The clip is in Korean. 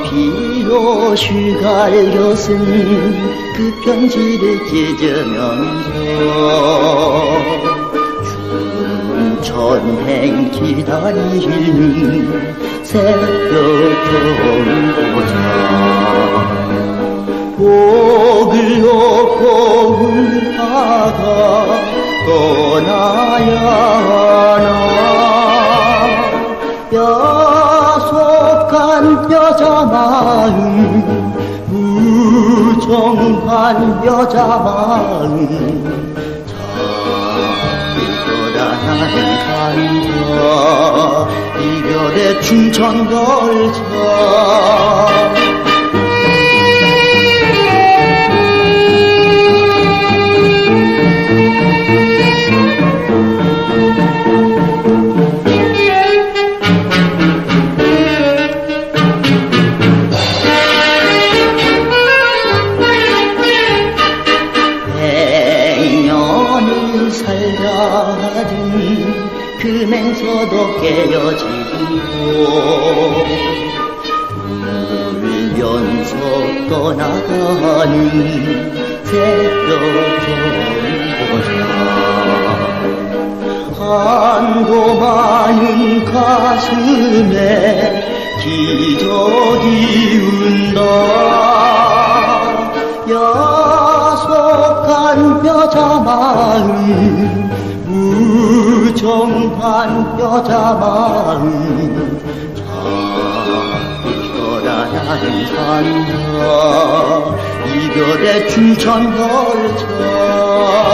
비로시 갈겨쓴 그 편지를 찢으면서 춘천행 기다리는 새벽 경보자 목을 놓고 울다가 떠나야 하나 야속한 여자 마음 무정한 여자 마음 떠나는 간다 이별의 춘천열차 살다든 금에서도 깨어지고 울면서 떠나가는 새벽 경보자 한고 많은 가슴에 기적이 운다 야속한 여자 마음 무정한 여자 마음 떠나는 산다 이별의 춘천열차